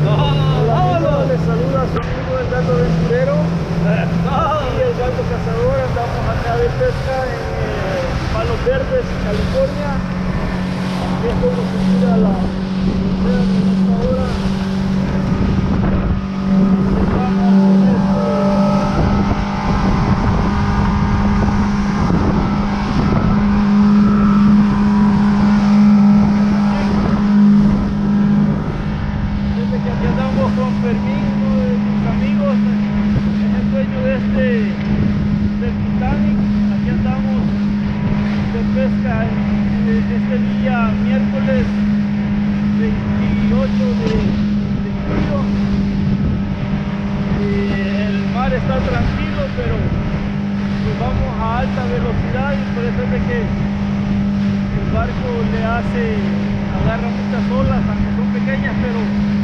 Hola amigos, les saluda su amigo el Gato Aventurero y el Gato Cazador. Andamos acá de pesca en Palos Verdes, California. Es como se mira la frontera en esta hora. Desde que aquí andamos con Fermín, uno de mis amigos, es el dueño del Titanic. Aquí andamos de pesca este día miércoles 28 de julio. El mar está tranquilo, pero pues vamos a alta velocidad y por eso es de que el barco agarra muchas olas, aunque son pequeñas, pero